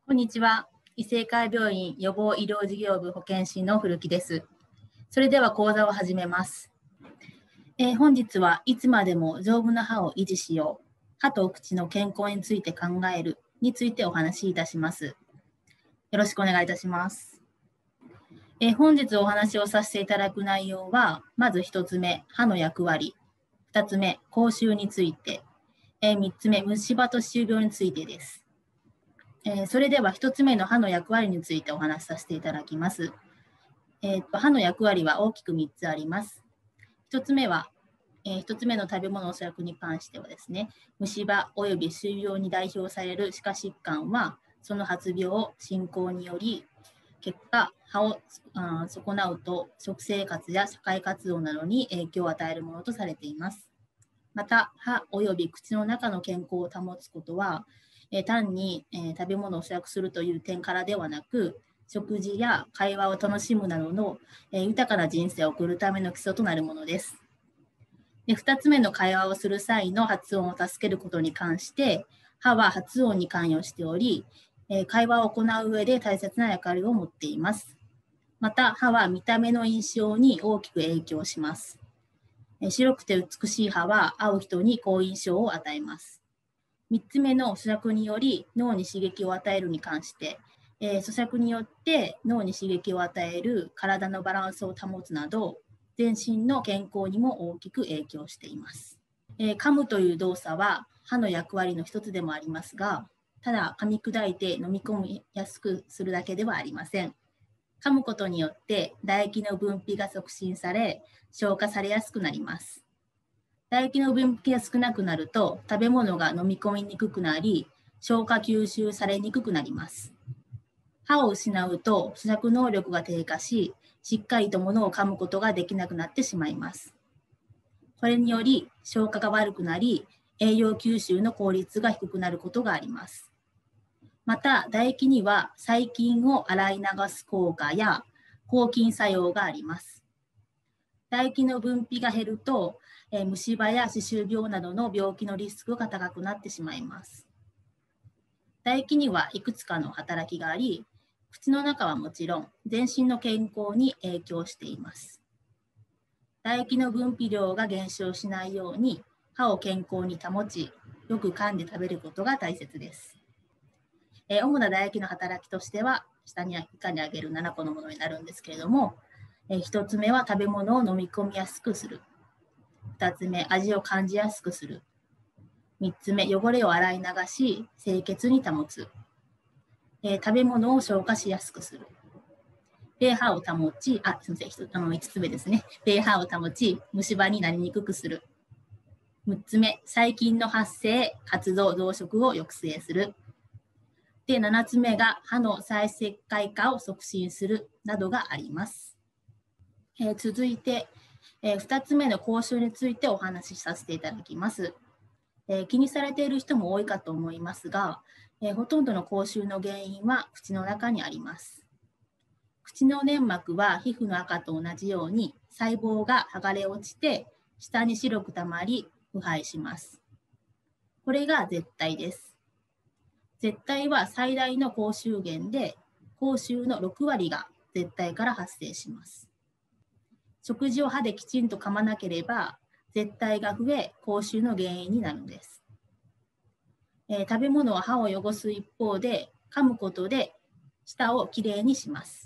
こんにちは。医生会病院予防医療事業部保健師の古木です。それでは講座を始めます。本日はいつまでも丈夫な歯を維持しよう。歯と口の健康について考えるについてお話しいたします。よろしくお願いいたします。本日お話をさせていただく内容は、まず1つ目、歯の役割。2つ目、口臭について。3つ目、虫歯と歯周病についてです。それでは1つ目の歯の役割についてお話しさせていただきます。歯の役割は大きく3つあります。1つ目は、1つ目の食べ物の粗略に関してはですね、虫歯および歯周病に代表される歯科疾患は、その発病、進行により、結果、歯を損なうと食生活や社会活動などに影響を与えるものとされています。また、歯および口の中の健康を保つことは、単に食べ物を粗略するという点からではなく、食事や会話を楽しむなどの豊かな人生を送るための基礎となるものです。で、2つ目の会話をする際の発音を助けることに関して、歯は発音に関与しており、会話を行う上で大切な役割を持っています。また、歯は見た目の印象に大きく影響します。白くて美しい歯は会う人に好印象を与えます。3つ目の咀嚼により脳に刺激を与えるに関して、咀嚼によって脳に刺激を与える体のバランスを保つなど、全身の健康にも大きく影響しています。噛むという動作は歯の役割の一つでもありますが、ただ噛み砕いて飲み込みやすくするだけではありません。噛むことによって唾液の分泌が促進され、消化されやすくなります。唾液の分泌が少なくなると食べ物が飲み込みにくくなり、消化吸収されにくくなります。歯を失うと咀嚼能力が低下し、しっかりと物を噛むことができなくなってしまいます。これにより消化が悪くなり、栄養吸収の効率が低くなることがあります。また、唾液には細菌を洗い流す効果や抗菌作用があります。唾液の分泌が減ると、虫歯や歯周病などの病気のリスクが高くなってしまいます。唾液にはいくつかの働きがあり、口の中はもちろん全身の健康に影響しています。唾液の分泌量が減少しないように歯を健康に保ち、よく噛んで食べることが大切です。主な唾液の働きとしては、下に以下に挙げる7個のものになるんですけれども、1つ目は食べ物を飲み込みやすくする。2つ目、味を感じやすくする。3つ目、汚れを洗い流し、清潔に保つ。食べ物を消化しやすくする。pH を保ち、すみません、5つ目ですね。pH を保ち、虫歯になりにくくする。6つ目、細菌の発生、活動、増殖を抑制する。で、7つ目が歯の再石灰化を促進するなどがあります。続いて、2つ目の口臭についてお話しさせていただきます。気にされている人も多いかと思いますが、ほとんどの口臭の原因は口の中にあります。口の粘膜は皮膚の赤と同じように細胞が剥がれ落ちて下に白くたまり腐敗します。これが舌苔です。舌苔は最大の口臭源で、口臭の6割が舌苔から発生します。食事を歯できちんと噛まなければ、舌苔が増え、口臭の原因になるんです。食べ物は歯を汚す一方で、噛むことで舌をきれいにします。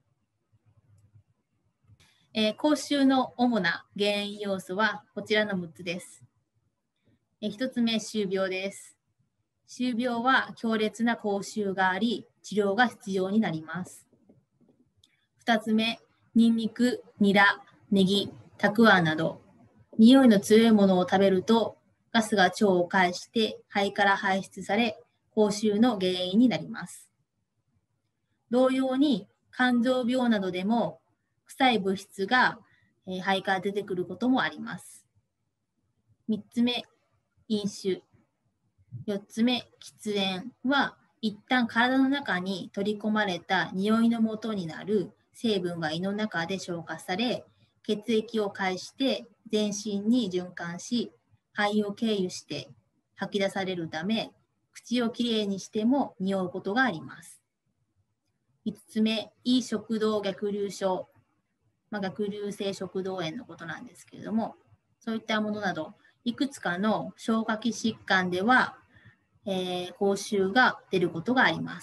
口臭の主な原因要素はこちらの6つです。1つ目、歯周病です。歯周病は強烈な口臭があり、治療が必要になります。2つ目、ニンニク、ニラ、ネギ、たくあんなど、匂いの強いものを食べると、ガスが腸を介して肺から排出され、口臭の原因になります。同様に、肝臓病などでも、臭い物質が肺から出てくることもあります。3つ目、飲酒。4つ目、喫煙は、一旦体の中に取り込まれた匂いの元になる成分が胃の中で消化され、血液を介して全身に循環し、肺を経由して吐き出されるため、 口をきれいにしても匂うことがあります。5つ目、胃食道逆流症。逆流性食道炎のことなんですけれども、そういったものなど、いくつかの消化器疾患では、口臭が出ることがあります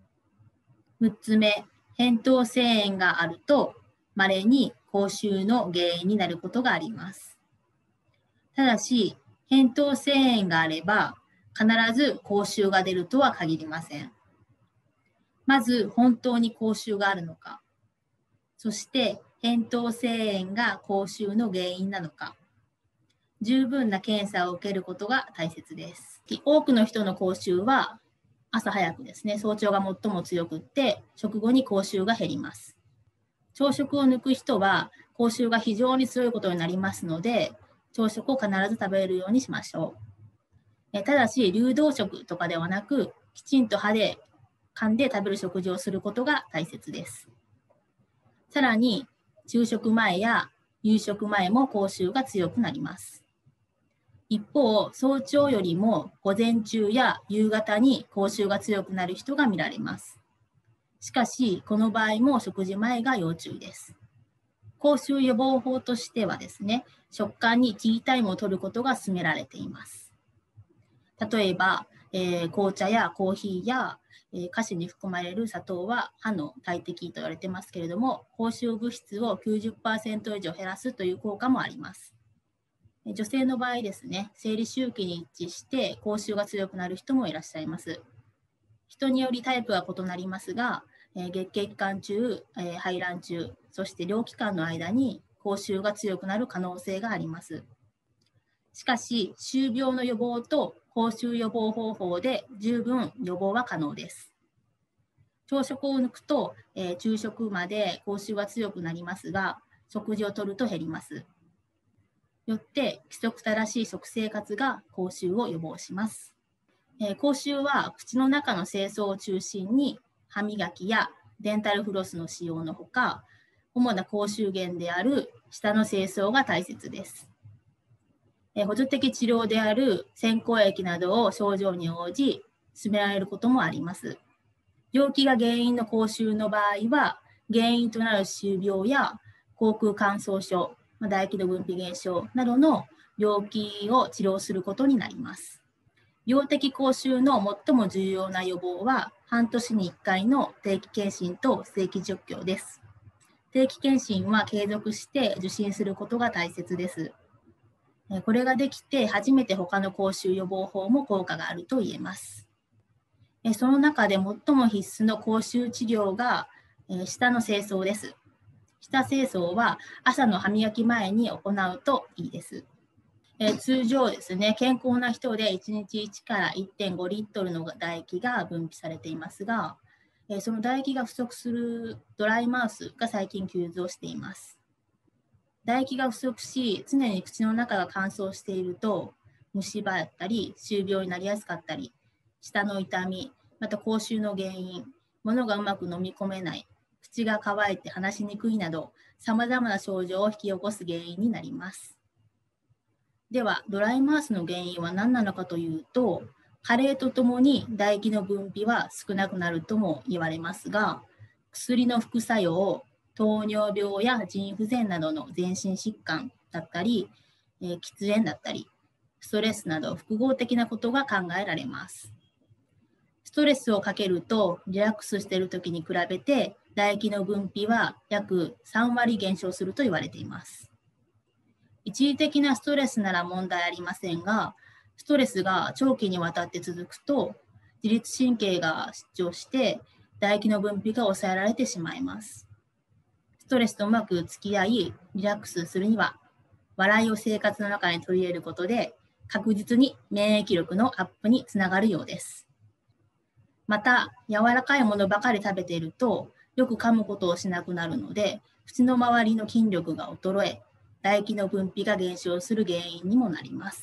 。6つ目、扁桃腺炎があると、稀に口臭の原因になることがあります。ただし、扁桃腺炎があれば、必ず口臭が出るとは限りません。まず、本当に口臭があるのか、そして扁桃腺炎が口臭の原因なのか、十分な検査を受けることが大切です。多くの人の口臭は朝早くですね、早朝が最も強くって、食後に口臭が減ります。朝食を抜く人は口臭が非常に強いことになりますので、朝食を必ず食べるようにしましょう。ただし、流動食とかではなく、きちんと歯で噛んで食べる食事をすることが大切です。さらに、昼食前や夕食前も口臭が強くなります。一方、早朝よりも午前中や夕方に口臭が強くなる人が見られます。しかし、この場合も食事前が要注意です。口臭予防法としてはですね、食感にティータイムを取ることが勧められています。例えば、紅茶やコーヒーや、菓子に含まれる砂糖は歯の大敵と言われてますけれども、口臭物質を 90% 以上減らすという効果もあります。女性の場合ですね、生理周期に一致して口臭が強くなる人もいらっしゃいます。人によりタイプは異なりますが、月経期間中、排卵中、そして両期間の間に口臭が強くなる可能性があります。しかし、臭病の予防と口臭予防方法で十分予防は可能です。朝食を抜くと、昼食まで口臭が強くなりますが、食事をとると減ります。よって規則正しい食生活が口臭を予防します。口臭は口の中の清掃を中心に歯磨きやデンタルフロスの使用のほか、主な口臭源である舌の清掃が大切です。補助的治療である洗口液などを症状に応じ勧められることもあります。病気が原因の口臭の場合は、原因となる臭病や口腔乾燥症、唾液の分泌減少などの病気を治療することになります。病的口臭の最も重要な予防は、半年に1回の定期検診と正規除去です。定期検診は継続して受診することが大切です。これができて初めて他の口臭予防法も効果があると言えます。その中で最も必須の口臭治療が舌の清掃です。舌清掃は朝の歯磨き前に行うといいです。通常ですね、健康な人で1日1から1.5リットルの唾液が分泌されていますが、その唾液が不足するドライマウスが最近急増しています。唾液が不足し、常に口の中が乾燥していると、虫歯だったり、臭病になりやすかったり、舌の痛み、また口臭の原因、物がうまく飲み込めない、口が乾いて話しにくいなど、さまざまな症状を引き起こす原因になります。では、ドライマウスの原因は何なのかというと、加齢とともに唾液の分泌は少なくなるとも言われますが、薬の副作用、糖尿病や腎不全などの全身疾患だったり、喫煙だったり、ストレスなど複合的なことが考えられます。ストレスをかけるとリラックスしている時に比べて唾液の分泌は約3割減少すると言われています。一時的なストレスなら問題ありませんが、ストレスが長期にわたって続くと自律神経が失調して唾液の分泌が抑えられてしまいます。ストレスとうまく付き合い、リラックスするには、笑いを生活の中に取り入れることで、確実に免疫力のアップにつながるようです。また、柔らかいものばかり食べていると、よく噛むことをしなくなるので、口の周りの筋力が衰え、唾液の分泌が減少する原因にもなります。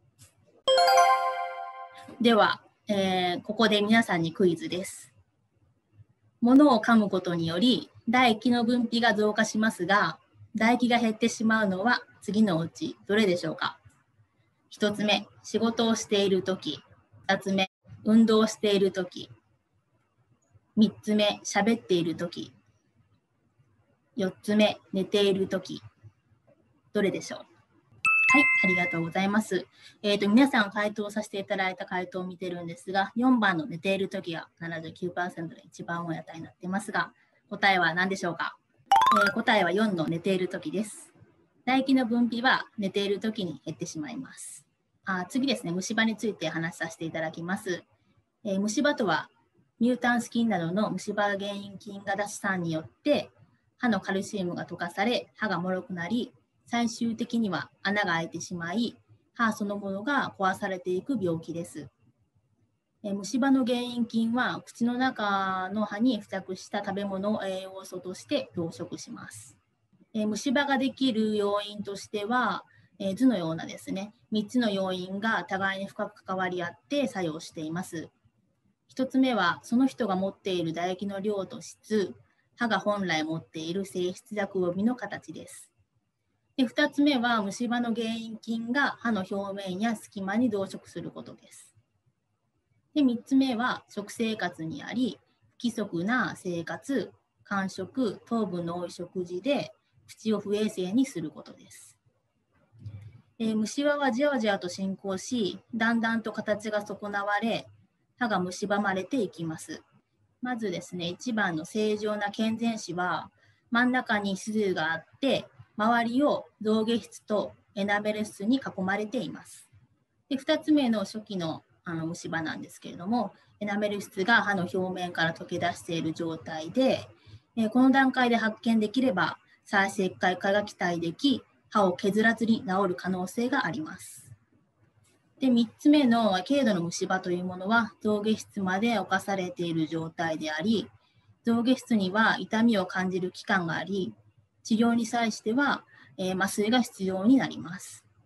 では、ここで皆さんにクイズです。物を噛むことにより、唾液の分泌が増加しますが、唾液が減ってしまうのは次のうちどれでしょうか。1つ目、仕事をしているとき。2つ目、 運動しているとき。3つ目、喋っているとき。4つ目、寝ているとき。どれでしょう？はい、ありがとうございます。皆さん回答させていただいた回答を見てるんですが、4番の寝ているときが 79% で一番多い値になっていますが、答えは何でしょうか？答えは4の寝ているときです。唾液の分泌は寝ているときに減ってしまいます。次ですね、虫歯について話させていただきます。虫歯とは、ミュータンス菌などの虫歯原因菌が出す酸によって、歯のカルシウムが溶かされ、歯が脆くなり、最終的には穴が開いてしまい、歯そのものが壊されていく病気です。虫歯の原因菌は、口の中の歯に付着した食べ物を栄養素として増殖します。虫歯ができる要因としては、図のようなですね、3つの要因が互いに深く関わり合って作用しています。1つ目は、その人が持っている唾液の量と質、歯が本来持っている性質やくぼみの形です。で、2つ目は、虫歯の原因菌が歯の表面や隙間に増殖することです。で、3つ目は、食生活にあり、不規則な生活、間食、糖分の多い食事で、口を不衛生にすることです。虫歯はじわじわと進行し、だんだんと形が損なわれ、歯が蝕まれていきます。まずですね、1番の正常な健全歯は、真ん中に歯髄があって、周りを象牙質とエナメル質に囲まれています。で、2つ目の初期の虫歯なんですけれども、エナメル質が歯の表面から溶け出している状態で、この段階で発見できれば、再生回化が期待でき、歯を削らずに治る可能性があります。で、3つ目の軽度の虫歯というものは、象牙質まで侵されている状態であり、象牙質には痛みを感じる器官があり、治療に際しては、麻酔が必要になります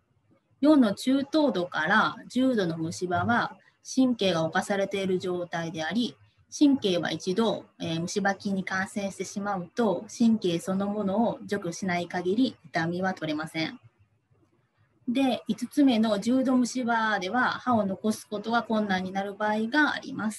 。4の中等度から重度の虫歯は、神経が侵されている状態であり、神経は一度、虫歯菌に感染してしまうと、神経そのものを除去しない限り痛みは取れません。で、5つ目の重度虫歯では歯を残すことが困難になる場合があります。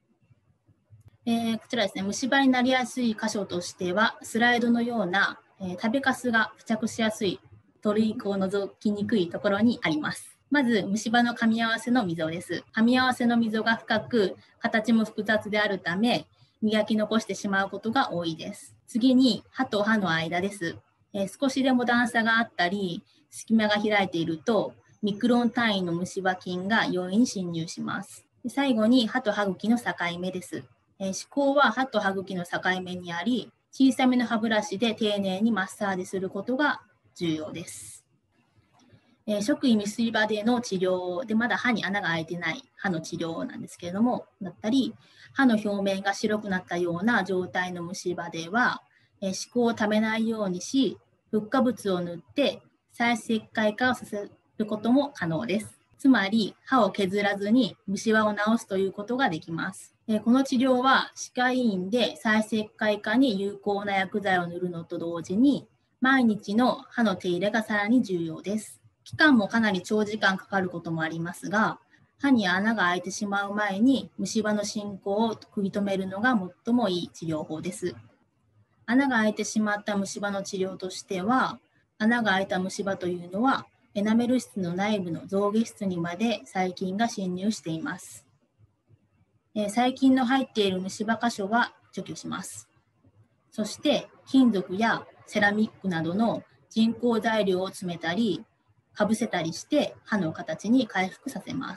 こちらですね、虫歯になりやすい箇所としては、スライドのような、食べかすが付着しやすい鳥肉を除きにくいところにあります。まず、虫歯の噛み合わせの溝です。噛み合わせの溝が深く、形も複雑であるため、磨き残してしまうことが多いです。次に、歯と歯の間です。少しでも段差があったり、隙間が開いていると、ミクロン単位の虫歯菌が容易に侵入します。最後に、歯と歯茎の境目です。歯垢は歯と歯茎の境目にあり、小さめの歯ブラシで丁寧にマッサージすることが重要です。食位未遂歯での治療でまだ歯に穴が開いてない歯の治療なんですけれども、だったり、歯の表面が白くなったような状態の虫歯では、歯垢をためないようにし、フッ化物を塗って再石灰化をさせることも可能です。つまり、歯を削らずに虫歯を治すということができます。この治療は歯科医院で再石灰化に有効な薬剤を塗るのと同時に、毎日の歯の手入れがさらに重要です。期間もかなり長時間かかることもありますが、歯に穴が開いてしまう前に虫歯の進行を食い止めるのが最もいい治療法です。穴が開いてしまった虫歯の治療としては、穴が開いた虫歯というのは、エナメル質の内部の象牙質にまで細菌が侵入しています。細菌の入っている虫歯箇所は除去します。そして、金属やセラミックなどの人工材料を詰めたり、かぶせたりして歯の形に回復させます。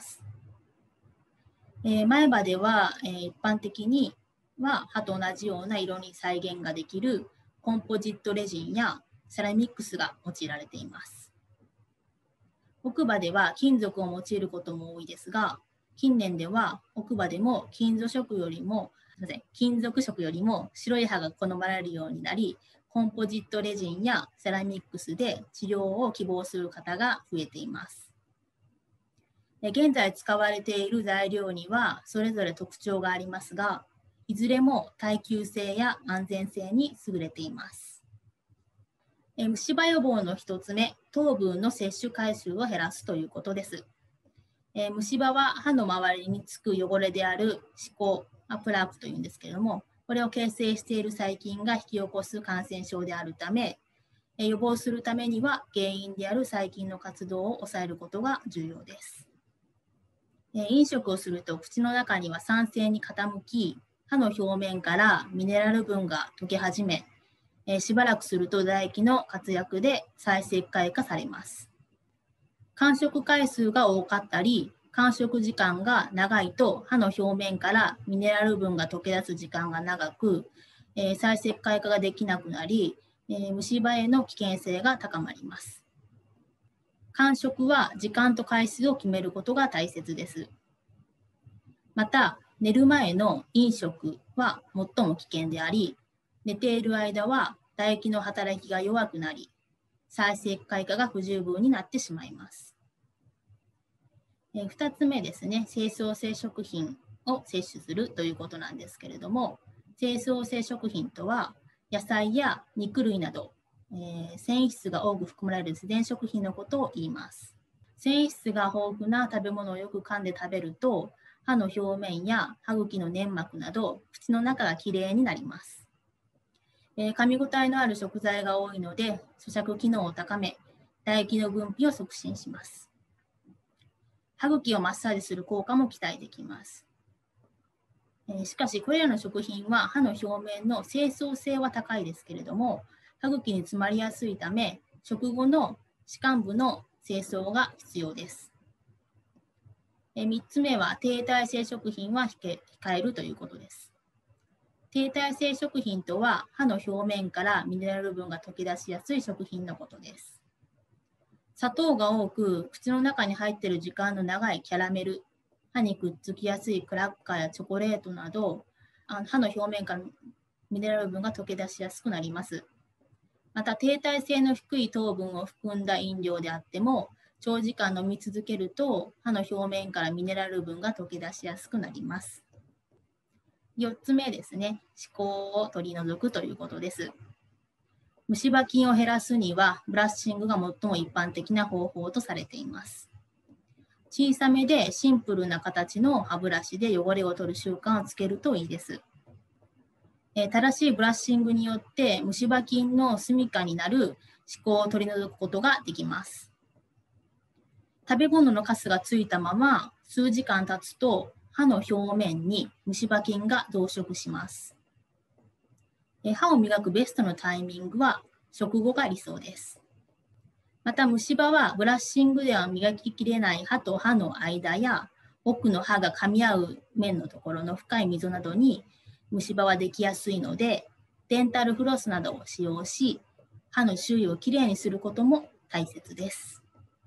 前歯では、一般的には歯と同じような色に再現ができるコンポジットレジンやセラミックスが用いられています。奥歯では金属を用いることも多いですが、近年では奥歯でも金属色よりも白い歯が好まれるようになり、コンポジットレジンやセラミックスで治療を希望する方が増えています。現在使われている材料にはそれぞれ特徴がありますが、いずれも耐久性や安全性に優れています。虫歯予防の1つ目、糖分の摂取回数を減らすということです。 虫歯は歯の周りにつく汚れである歯垢、プラークというんですけれども、これを形成している細菌が引き起こす感染症であるため、予防するためには原因である細菌の活動を抑えることが重要です。飲食をすると口の中には酸性に傾き、歯の表面からミネラル分が溶け始め、しばらくすると唾液の活躍で再石灰化されます。間食回数が多かったり、間食時間が長いと歯の表面からミネラル分が溶け出す時間が長く、再石灰化ができなくなり、虫歯への危険性が高まります。間食は時間と回数を決めることが大切です。また、寝る前の飲食は最も危険であり、寝ている間は唾液の働きが弱くなり、再石灰化が不十分になってしまいます。2つ目ですね、精巣性食品を摂取するということなんですけれども、精巣性食品とは野菜や肉類など、繊維質が多く含まれる自然食品のことを言います。繊維質が豊富な食べ物をよく噛んで食べると、歯の表面や歯茎の粘膜など口の中がきれいになります。噛み応えのある食材が多いので咀嚼機能を高め、唾液の分泌を促進します。歯茎をマッサージする効果も期待できます。しかしこれらの食品は歯の表面の清掃性は高いですけれども、歯茎に詰まりやすいため、食後の歯間部の清掃が必要です。3つ目は低体性食品は控えるということです。低体性食品とは歯の表面からミネラル分が溶け出しやすい食品のことです。砂糖が多く口の中に入っている時間の長いキャラメル、歯にくっつきやすいクラッカーやチョコレートなど、歯の表面からミネラル分が溶け出しやすくなります。また低体性の低い糖分を含んだ飲料であっても、長時間飲み続けると歯の表面からミネラル分が溶け出しやすくなります。4つ目ですね、歯垢を取り除くということです。虫歯菌を減らすには、ブラッシングが最も一般的な方法とされています。小さめでシンプルな形の歯ブラシで汚れを取る習慣をつけるといいです。正しいブラッシングによって虫歯菌の住処になる歯垢を取り除くことができます。食べ物のカスがついたまま数時間経つと歯の表面に虫歯菌が増殖します。歯を磨くベストのタイミングは食後が理想です。また虫歯はブラッシングでは磨ききれない歯と歯の間や奥の歯が噛み合う面のところの深い溝などに虫歯はできやすいので、デンタルフロスなどを使用し、歯の周囲をきれいにすることも大切です。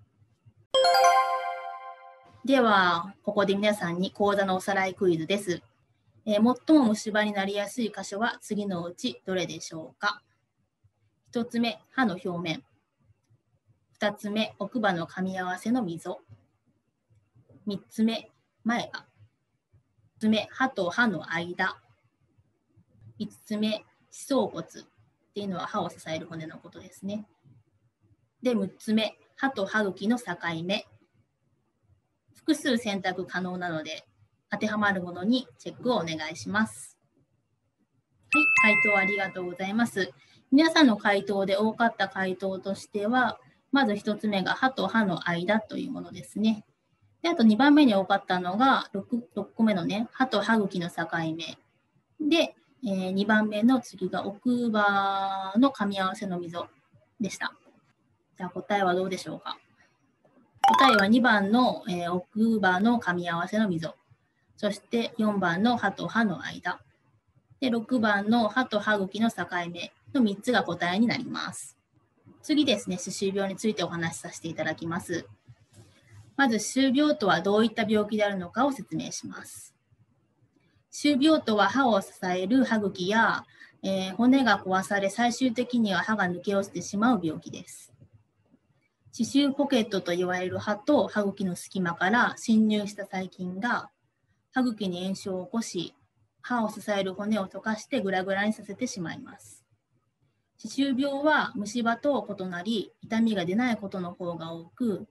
では、ここで皆さんに講座のおさらいクイズです。最も虫歯になりやすい箇所は次のうちどれでしょうか。1つ目、歯の表面。2つ目、奥歯の噛み合わせの溝。3つ目、前歯。4つ目、歯と歯の間。5つ目、歯槽骨っていうのは歯を支える骨のことですね。で、6つ目、歯と歯茎の境目。複数選択可能なので、当てはまるものにチェックをお願いします。はい、回答ありがとうございます。皆さんの回答で多かった回答としては、まず1つ目が歯と歯の間というものですね。で、あと2番目に多かったのが 6個目のね、歯と歯茎の境目。で、2番目の次が奥歯の噛み合わせの溝でした。じゃあ答えはどうでしょうか。答えは2番の、奥歯の噛み合わせの溝。そして4番の歯と歯の間。で、6番の歯と歯茎の境目の3つが答えになります。次ですね、歯周病についてお話しさせていただきます。まず、歯周病とはどういった病気であるのかを説明します。歯周病とは歯を支える歯茎や、骨が壊され最終的には歯が抜け落ちてしまう病気です。歯周ポケットといわれる歯と歯茎の隙間から侵入した細菌が歯茎に炎症を起こし、歯を支える骨を溶かしてグラグラにさせてしまいます。歯周病は虫歯と異なり、痛みが出ないことの方が多く、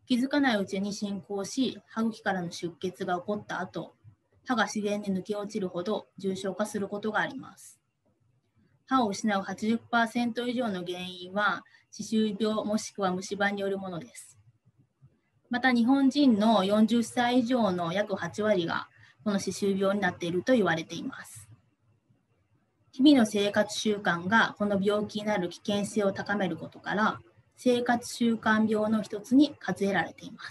気づかないうちに進行し、歯茎からの出血が起こった後、歯が自然に抜け落ちるほど重症化することがあります。歯を失う 80% 以上の原因は、歯周病もしくは虫歯によるものです。また、日本人の40歳以上の約8割が、この歯周病になっていると言われています。日々の生活習慣がこの病気になる危険性を高めることから、生活習慣病の一つに数えられています。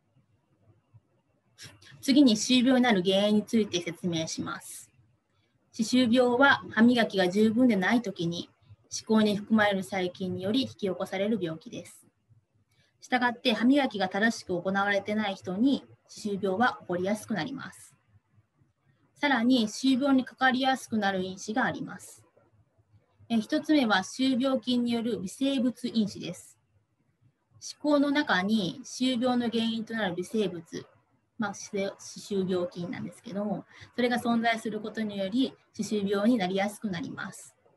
次に歯周病になる原因について説明します。歯周病は歯磨きが十分でないときに歯垢に含まれる細菌により引き起こされる病気です。したがって歯磨きが正しく行われていない人に歯周病は起こりやすくなります。さらに歯周病にかかりやすくなる因子があります。1つ目は歯周病菌による微生物因子です。歯垢の中に歯周病の原因となる微生物、歯周病菌なんですけども、それが存在することにより歯周病になりやすくなります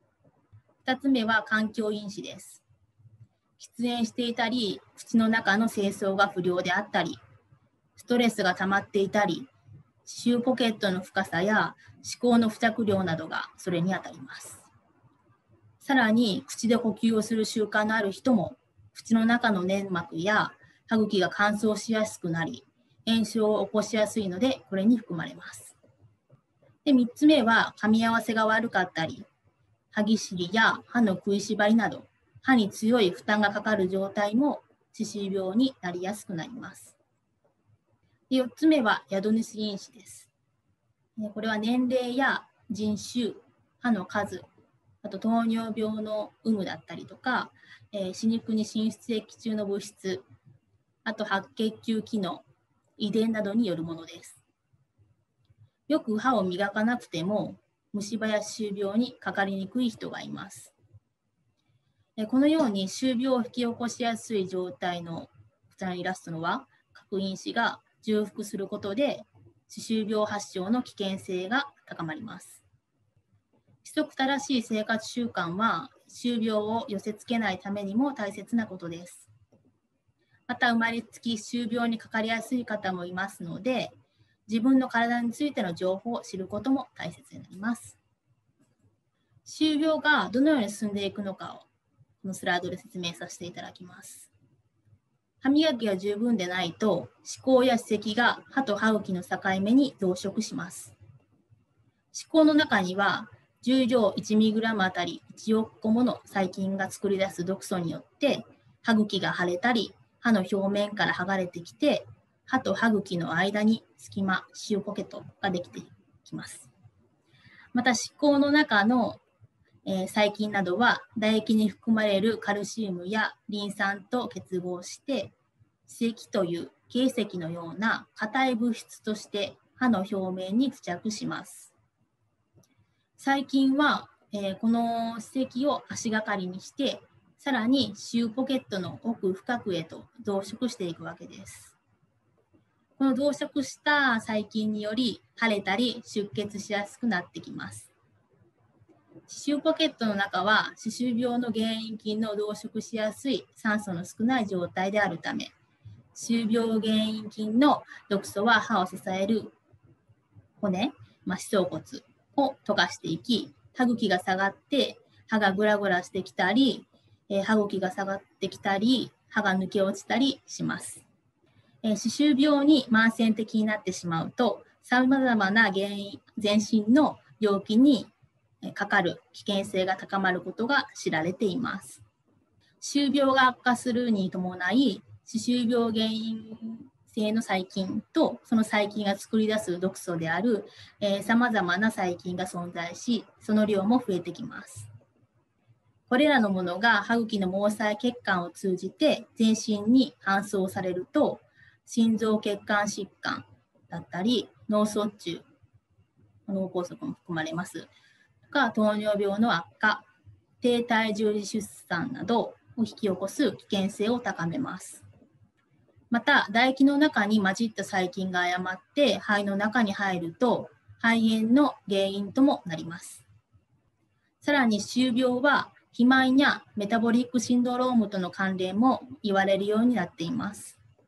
。2つ目は環境因子です。喫煙していたり、口の中の清掃が不良であったり、ストレスが溜まっていたり、歯周ポケットの深さや歯垢の付着量などがそれにあたります。さらに、口で呼吸をする習慣のある人も、口の中の粘膜や歯茎が乾燥しやすくなり、炎症を起こしやすいので、これに含まれます。で、3つ目は、噛み合わせが悪かったり、歯ぎしりや歯の食いしばりなど、歯に強い負担がかかる状態も歯周病になりやすくなります。で、4つ目は、宿主因子です。これは年齢や人種、歯の数、あと糖尿病の有無だったりとか、歯肉に侵出液中の物質、あと白血球機能、遺伝などによるものです。よく歯を磨かなくても虫歯や歯周病にかかりにくい人がいます。このように歯周病を引き起こしやすい状態のこちらのイラストのは各因子が重複することで歯周病発症の危険性が高まります。規則正しい生活習慣は歯周病を寄せ付けないためにも大切なことです。また生まれつき歯周病にかかりやすい方もいますので、自分の体についての情報を知ることも大切になります。歯周病がどのように進んでいくのかをこのスライドで説明させていただきます。歯磨きが十分でないと歯垢や歯石が歯と歯茎の境目に増殖します。歯垢の中には重量 1mg あたり1億個もの細菌が作り出す毒素によって歯茎が腫れたり歯の表面から剥がれてきて歯と歯茎の間に隙間、歯周ポケットができてきます。また歯垢の中の細菌などは唾液に含まれるカルシウムやリン酸と結合して歯石という珪石のような硬い物質として歯の表面に付着します。細菌は、この歯石を足がかりにしてさらに歯周ポケットの奥深くへと増殖していくわけです。この増殖した細菌により腫れたり出血しやすくなってきます。歯周ポケットの中は歯周病の原因菌の増殖しやすい酸素の少ない状態であるため、歯周病原因菌の毒素は歯を支える骨、歯槽骨を溶かしていき、歯茎が下がって歯がグラグラしてきたり、歯茎が下がってきたり、歯が抜け落ちたりします。歯周病に慢性的になってしまうと、さまざまな原因、全身の病気にかかる危険性が高まることが知られています。歯周病が悪化するに伴い、歯周病原因性の細菌とその細菌が作り出す毒素であるさまざまな細菌が存在し、その量も増えてきます。これらのものが歯茎の毛細血管を通じて全身に搬送されると、心臓血管疾患だったり、脳卒中、脳梗塞も含まれます。糖尿病の悪化、低体重児出産などを引き起こす危険性を高めます。また、唾液の中に混じった細菌が誤って肺の中に入ると、肺炎の原因ともなります。さらに、歯周病は肥満やメタボリックシンドロームとの関連も言われるようになっています。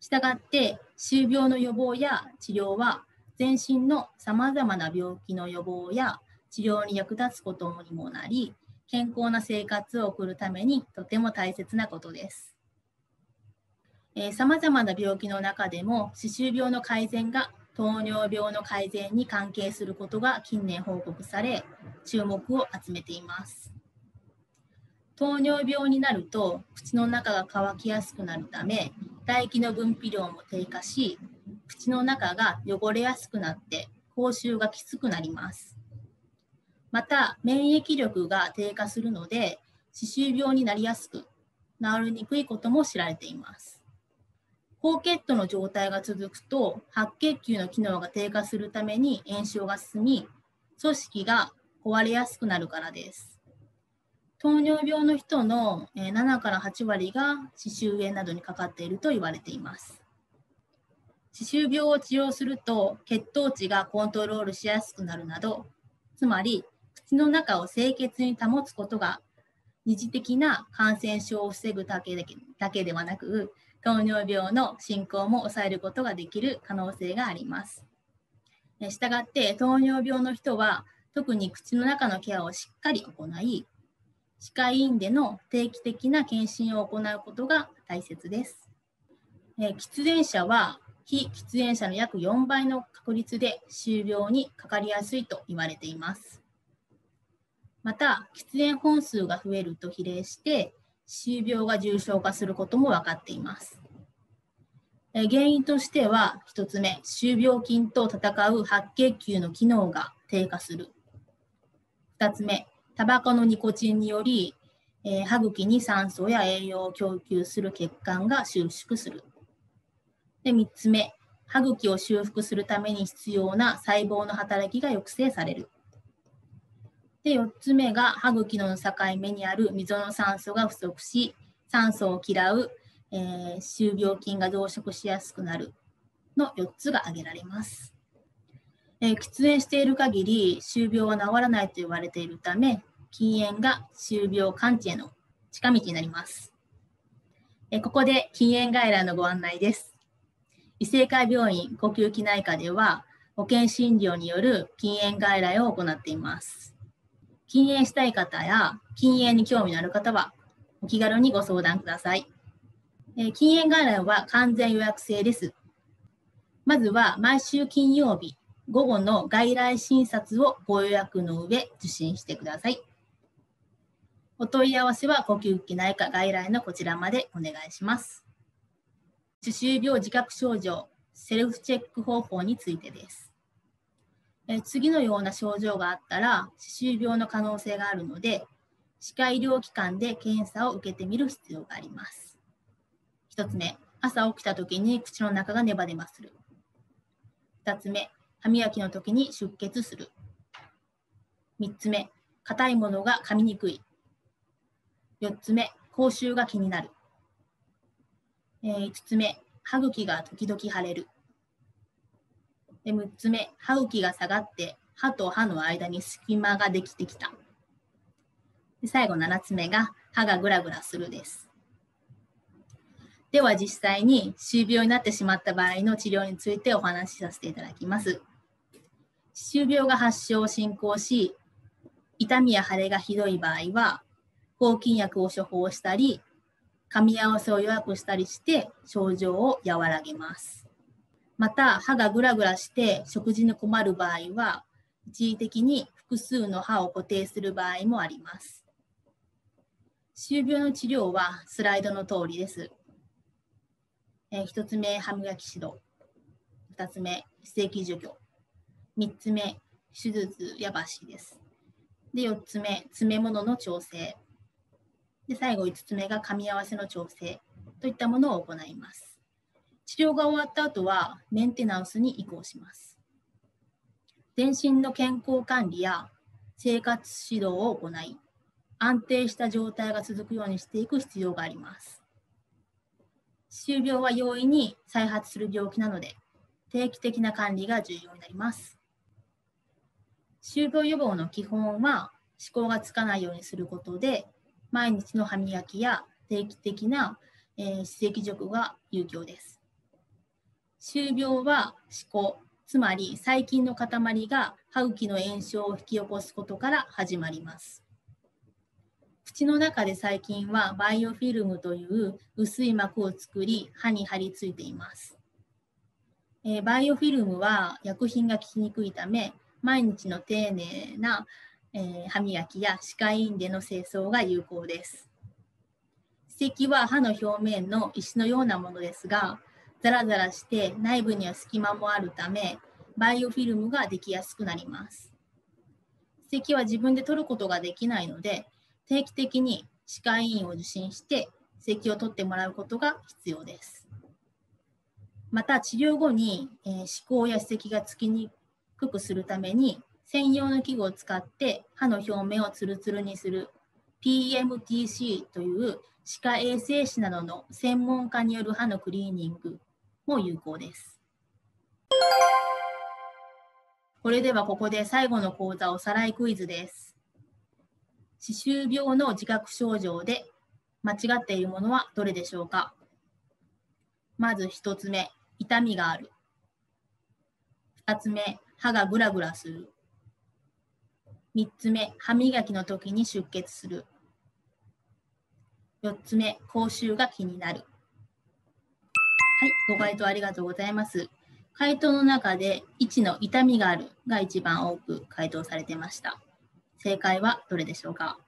したがって、歯周病の予防や治療は、全身のさまざまな病気の予防や治療に役立つことにもなり、健康な生活を送るためにとても大切なことです。さまざまな病気の中でも、歯周病の改善が糖尿病の改善に関係することが近年報告され、注目を集めています。糖尿病になると、口の中が乾きやすくなるため、唾液の分泌量も低下し、口の中が汚れやすくなって口臭がきつくなります。また、免疫力が低下するので、歯周病になりやすく、治りにくいことも知られています。高血糖の状態が続くと、白血球の機能が低下するために炎症が進み、組織が壊れやすくなるからです。糖尿病の人の7から8割が歯周炎などにかかっていると言われています。歯周病を治療すると血糖値がコントロールしやすくなるなど、つまり口の中を清潔に保つことが二次的な感染症を防ぐだけではなく、糖尿病の進行も抑えることができる可能性があります。したがって糖尿病の人は特に口の中のケアをしっかり行い、歯科医院での定期的な検診を行うことが大切です。喫煙者は非喫煙者の約4倍の確率で歯周病にかかりやすいと言われています。また、喫煙本数が増えると比例して歯周病が重症化することも分かっています。原因としては、1つ目、歯周病菌と戦う白血球の機能が低下する。2つ目、タバコのニコチンにより、歯茎に酸素や栄養を供給する血管が収縮する。で、3つ目、歯茎を修復するために必要な細胞の働きが抑制される。で、4つ目が歯茎の境目にある溝の酸素が不足し、酸素を嫌う、歯周病菌が増殖しやすくなるの4つが挙げられます。喫煙している限り歯周病は治らないと言われているため、禁煙が歯周病完治への近道になります。ここで禁煙外来のご案内です。医生会病院呼吸器内科では保険診療による禁煙外来を行っています。禁煙したい方や禁煙に興味のある方はお気軽にご相談ください。禁煙外来は完全予約制です。まずは毎週金曜日午後の外来診察をご予約の上受診してください。お問い合わせは呼吸器内科外来のこちらまでお願いします。歯周病自覚症状、セルフチェック方法についてです。次のような症状があったら歯周病の可能性があるので、歯科医療機関で検査を受けてみる必要があります。1つ目、朝起きた時に口の中がネバネバする。2つ目、歯磨きの時に出血する。3つ目、硬いものが噛みにくい。4つ目、口臭が気になる。5つ目、歯茎が時々腫れる。6つ目、歯茎が下がって歯と歯の間に隙間ができてきた。最後7つ目が歯がグラグラするです。では実際に歯周病になってしまった場合の治療についてお話しさせていただきます。歯周病が発症進行し、痛みや腫れがひどい場合は、抗菌薬を処方したり、噛み合わせを予約したりして症状を和らげます。また、歯がグラグラして食事に困る場合は、一時的に複数の歯を固定する場合もあります。歯周病の治療はスライドの通りです。1つ目、歯磨き指導。2つ目、歯石除去。3つ目、手術や抜歯です。で、4つ目、詰め物の調整。で、最後5つ目が噛み合わせの調整といったものを行います。治療が終わった後はメンテナンスに移行します。全身の健康管理や生活指導を行い、安定した状態が続くようにしていく必要があります。歯周病は容易に再発する病気なので、定期的な管理が重要になります。歯周病予防の基本は、歯垢がつかないようにすることで、毎日の歯磨きや定期的な歯石除去が有効です。 歯病は歯垢、つまり細菌の塊が歯茎の炎症を引き起こすことから始まります。口の中で細菌はバイオフィルムという薄い膜を作り、歯に張り付いています。バイオフィルムは薬品が効きにくいため、毎日の丁寧な、歯磨きや歯科医院での清掃が有効です。歯石は歯の表面の石のようなものですが、ザラザラして内部には隙間もあるため、バイオフィルムができやすくなります。歯石は自分で取ることができないので、定期的に歯科医院を受診して歯石を取ってもらうことが必要です。また治療後に歯垢や歯石がつきにくくするために専用の器具を使って歯の表面をツルツルにする PMTC という歯科衛生士などの専門家による歯のクリーニングも有効です。それではここで最後の講座おさらいクイズです。歯周病の自覚症状で間違っているものはどれでしょうか。まず1つ目、痛みがある。2つ目、歯がグラグラする。3つ目、歯磨きの時に出血する。4つ目、口臭が気になる。はい、ご回答ありがとうございます。回答の中で1の痛みがあるが一番多く回答されていました。正解はどれでしょうか。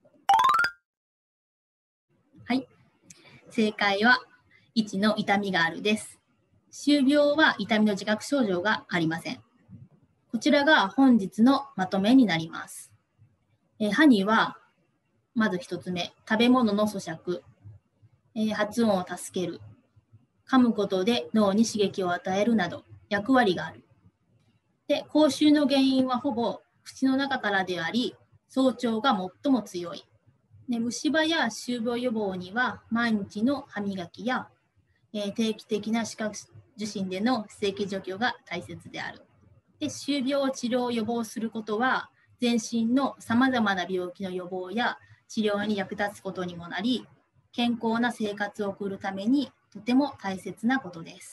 はい、正解は1の痛みがあるです。歯周病は痛みの自覚症状がありません。こちらが本日のまとめになります。歯にはまず1つ目、食べ物の咀嚼、発音を助ける、噛むことで脳に刺激を与えるなど役割がある。で、口臭の原因はほぼ口の中からであり、早朝が最も強い。で、虫歯や歯周病予防には毎日の歯磨きや、定期的な歯科受診での歯石除去が大切である。で、歯周病治療を予防することは全身のさまざまな病気の予防や治療に役立つことにもなり、健康な生活を送るためにとても大切なことです。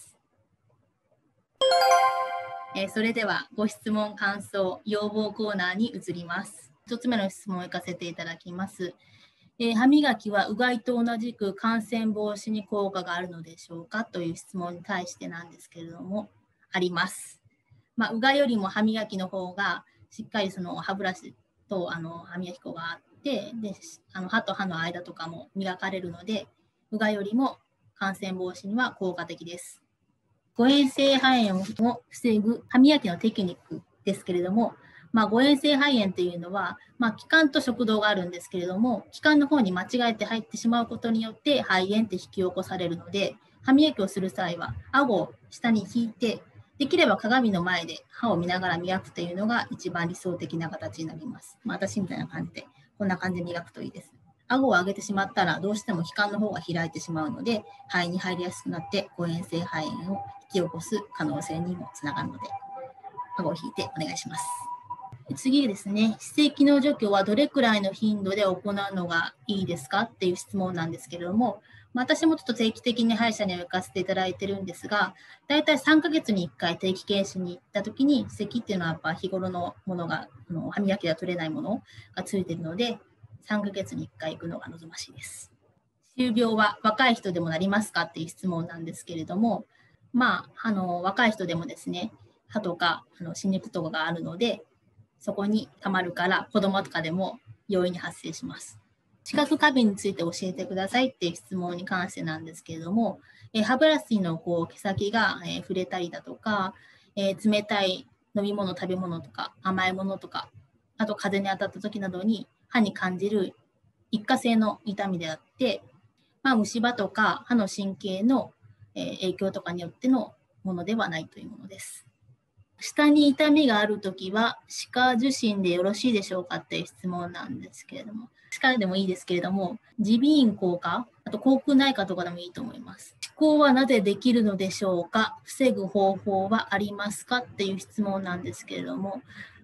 それではご質問、感想、要望コーナーに移ります。1つ目の質問を行かせていただきます。歯磨きはうがいと同じく感染防止に効果があるのでしょうかという質問に対してなんですけれども、あります。うがいよりも歯磨きの方がしっかりその歯ブラシと歯磨き粉があってで歯と歯の間とかも磨かれるので、うがいよりも感染防止には効果的です。誤嚥性肺炎を防ぐ歯磨きのテクニックですけれども、誤嚥性肺炎というのは、気管と食道があるんですけれども、気管の方に間違えて入ってしまうことによって肺炎って引き起こされるので、歯磨きをする際は顎を下に引いて、できれば鏡の前で歯を見ながら磨くというのが一番理想的な形になります。私みたいな感じで、こんな感じで磨くといいです。顎を上げてしまったらどうしても気管の方が開いてしまうので、肺に入りやすくなって誤嚥性肺炎を引き起こす可能性にもつながるので、顎を引いてお願いします。次ですね、歯石の除去はどれくらいの頻度で行うのがいいですかっていう質問なんですけれども、私もちょっと定期的に歯医者には行かせていただいてるんですが、だいたい3ヶ月に1回定期検診に行った時に、歯石っていうのはやっぱ日頃のものが、歯磨きでは取れないものがついているので、3ヶ月に1回行くのが望ましいです。歯周病は若い人でもなりますかっていう質問なんですけれども、若い人でもですね、歯とか歯肉とかがあるので、そこにたまるから子供とかでも容易に発生します。知覚過敏について教えてくださいっていう質問に関してなんですけれども、歯ブラシの毛先が触れたりだとか、冷たい飲み物、食べ物とか甘いものとか、あと風に当たった時などに歯に感じる一過性の痛みであって、虫歯とか歯の神経の影響とかによってのものではないというものです。舌に痛みがあるときは歯科受診でよろしいでしょうかっていう質問なんですけれども、歯科でもいいですけれども、耳鼻咽喉科、あと口腔内科とかでもいいと思います。歯垢はなぜできるのでしょうか、防ぐ方法はありますかっていう質問なんですけれども、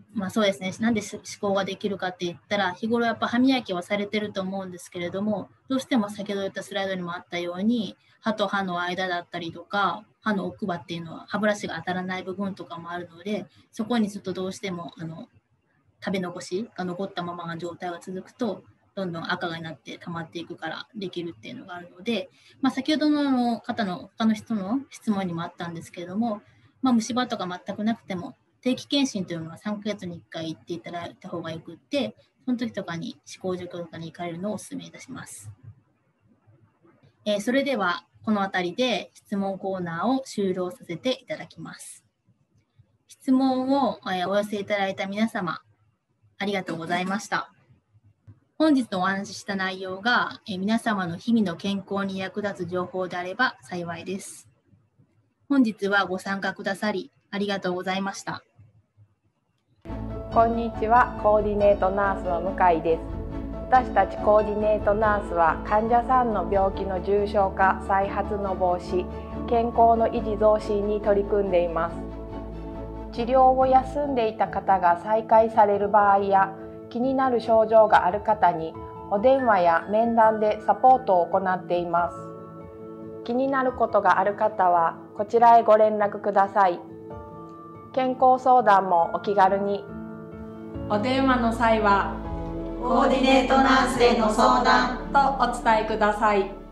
そうですね、なんで思考ができるかって言ったら、日頃やっぱ歯磨きはされてると思うんですけれども、どうしても先ほど言ったスライドにもあったように、歯と歯の間だったりとか、歯の奥歯っていうのは歯ブラシが当たらない部分とかもあるので、そこにちょっとどうしても食べ残しが残ったままの状態が続くと、どんどん赤になって溜まっていくからできるっていうのがあるので、先ほどの他の人の質問にもあったんですけれども、虫歯とか全くなくても、定期検診というのは3ヶ月に1回行っていただいた方がよくって、その時とかに歯科助教とかに行かれるのをお勧めいたします。それではこの辺りで質問コーナーを終了させていただきます。質問をお寄せいただいた皆様、ありがとうございました。本日お話しした内容が皆様の日々の健康に役立つ情報であれば幸いです。本日はご参加くださりありがとうございました。 こんにちは、コーディネートナースの向井です。私たちコーディネートナースは患者さんの病気の重症化・再発の防止、健康の維持増進に取り組んでいます。治療を休んでいた方が再開される場合や、気になる症状がある方にお電話や面談でサポートを行っています。気になることがある方はこちらへご連絡ください。健康相談もお気軽に。お電話の際はコーディネートナースへの相談とお伝えください。